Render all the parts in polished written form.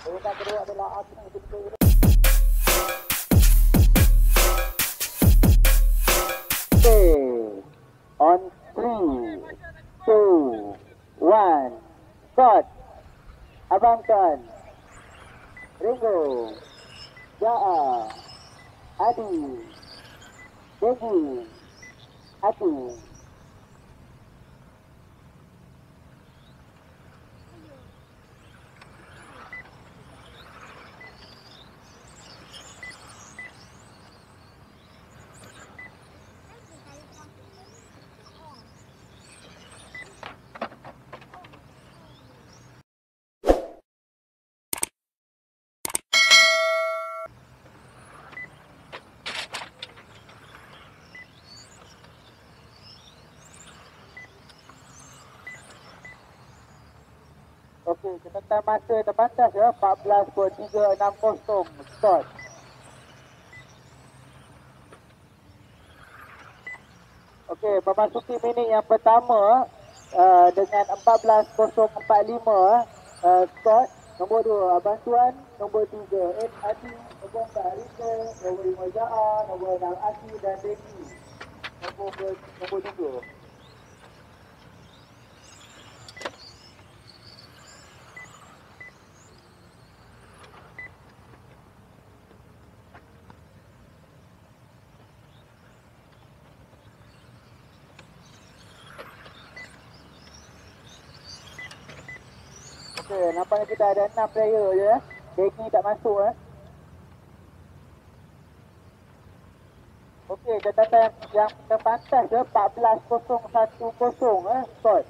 Urutan kedua adalah Asri binti Irfan. Okay. On 3, 2, 1, start. Abangkan. Ringo. Jaa. Adi. Degi. Ati. Okey, catatan masa terbatas ya, 14.360. Start. Okey, memasuki minit yang pertama dengan 14.045. Start. Nombor 2, Abang Tuan. Nombor 3, Adi. Nombor 4, Rika. Nombor 5, Ja'a. Nombor 6, Ati dan Deki. Nombor 3. Okey, nampaknya kita ada 6 player je. Deki tak masuk Okey, catatan yang terpantas je 14.010 Start.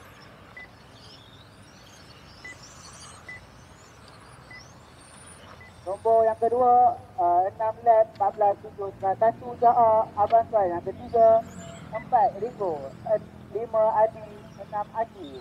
Nombor yang kedua 6 lap 14.791 Ja'a. Abang Tuan. Yang ketiga 4 Ringo. 5 Adi. 6 Adi.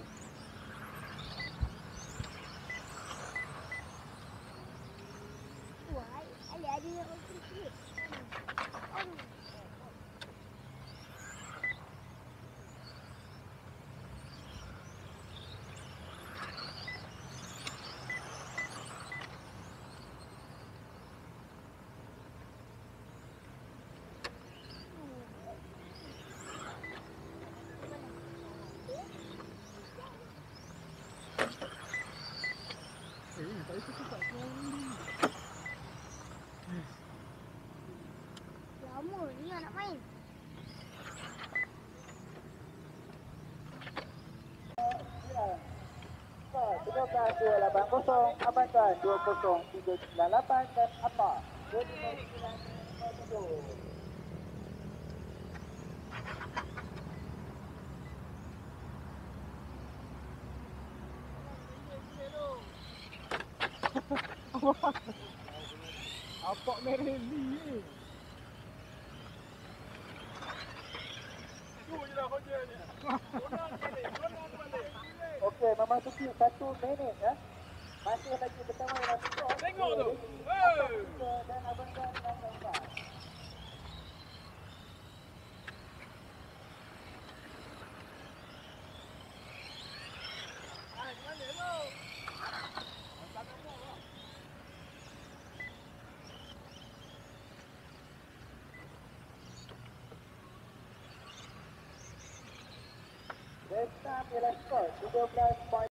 Lama ni nak main. Tiga belas 280 Abang Tuan 20398 dan apa 25957. Apa merah ni? Okey, memasuki 1 minit ya. Masih lagi pertama yang masuk. Tengok tu. Dan Abang Tuan dan Abang. Desa Piala Sport 13.